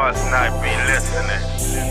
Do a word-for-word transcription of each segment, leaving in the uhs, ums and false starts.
must not be listening.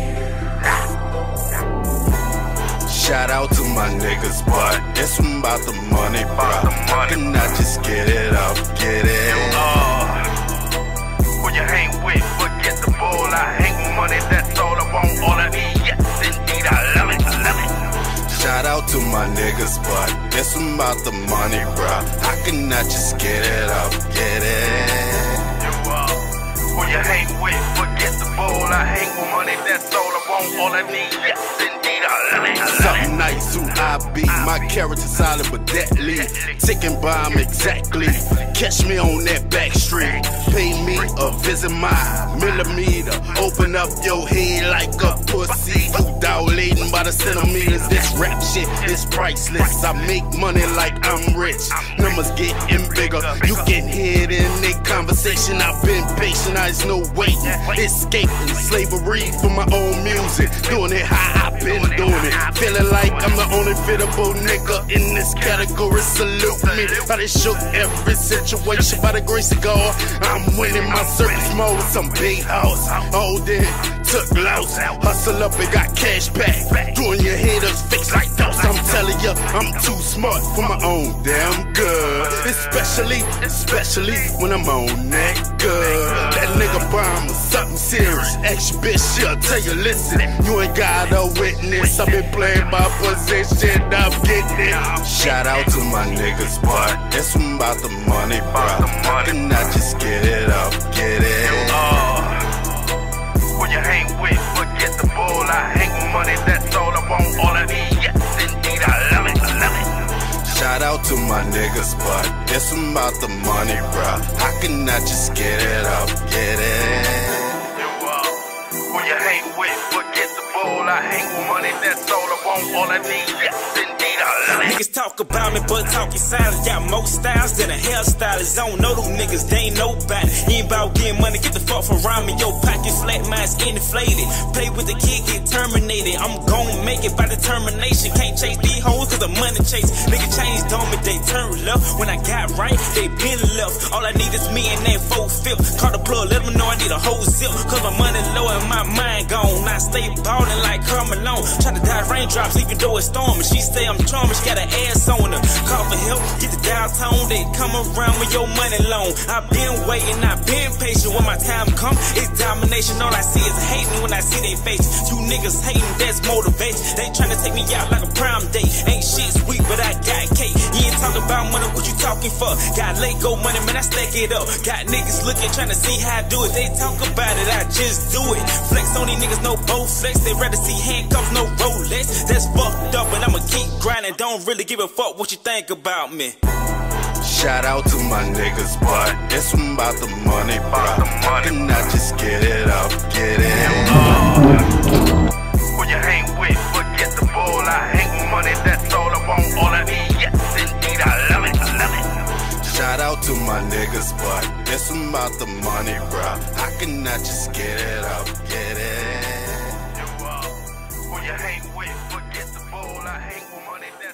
Shout out to my niggas, but it's about the money, bro. How can I just get it up, get it? Uh, who you hang with, forget the bull. I hang with money, that's all I want, all I need. Yes, indeed, I love it, I love it. Shout out to my niggas, but it's about the money, bro. How can I just get it up, get it? Who you hang with, forget the bull. I hang with money, that's all I want, all I need. Yes, indeed, I love it, I love it. Something nice, who I be. My character solid but deadly. Ticking bomb exactly. Catch me on that back street. Pay me a visit my millimeter. Open up your head like a pussy. You dilating by the centimeters. This rap shit is priceless. I make money like I'm rich. Numbers getting bigger. You can hear it in their conversation. I've been patient, there's no waiting. Escaping slavery for my own music. Doing it how I've been doing it. Feeling like I'm the only fittable nigga in this category. Salute me. How they shook every situation by the grace of God. I'm winning my service mode. Some big house. All in, took loss. Hustle up and got cash back. Doing your haters fix like those. I'm telling you, I'm too smart for my own damn good. Especially, especially when I'm on that good. That nigga bomb was something serious. Ex bitch, she'll tell you, listen, you ain't got a witness. I've been playing my position, I'm getting it. Shout out to my niggas, but it's about the money, bro. How can I just get it up, get it? Uh, who you hang with, forget the bull. I hang with money, that's all I want, all I need. Yes, indeed, I love it, I love it. Shout out to my niggas, but it's about the money, bro. How can I just get it up, get it? Who you hang with, forget the bull. I hang with money, that's all I want, all I need. Yes, indeed, I love it. Niggas talk about me, but talking silent. Got more styles than a hairstylist. I don't know them niggas, they ain't nobody. You ain't about getting money, get the fuck from around me. Your pocket flat, mine's inflated. Play with the kid, get terminated. I'm gon' make it by determination. Can't chase these hoes cause the money chase. Nigga changed on me, they turn left. When I got right, they been left. All I need is me and that four fifth. Call the plug, let them know I need a whole zip. Cause my money low and my mind gone. I stay ballin' like Carmelo. Tryna dodge raindrops even though it's storming. She say I'm charming, she got an ass on her. Call for help, get the downtown. They come around with your money loan. I been waiting, I been patient. When my time come, it's domination. All I see is hating when I see they faces. You niggas hating, that's motivation. They tryna take me out like a prime date. Ain't shit sweet, but I got cake. You ain't talking about money, what you talking for? Got Lego money, man, I stack it up. Got niggas looking, tryna see how I do it. They talk about it, I just do it. Flex on these niggas, no bow flex. They rather see handcuffs, no Rolex. That's fucked up, but I'ma keep grinding. Don't really give a fuck what you think about me. Shout out to my niggas, but it's about the money, bro. How can I just get it up, get it? Uh, who you hang with, forget the bull. I hang with money, that's all I want, all I need. Yes, indeed, I love it, I love it. Shout out to my niggas, but it's about the money, bro. How can I just get it up, get it? Who you hang with, forget the bull. I hang with money, that's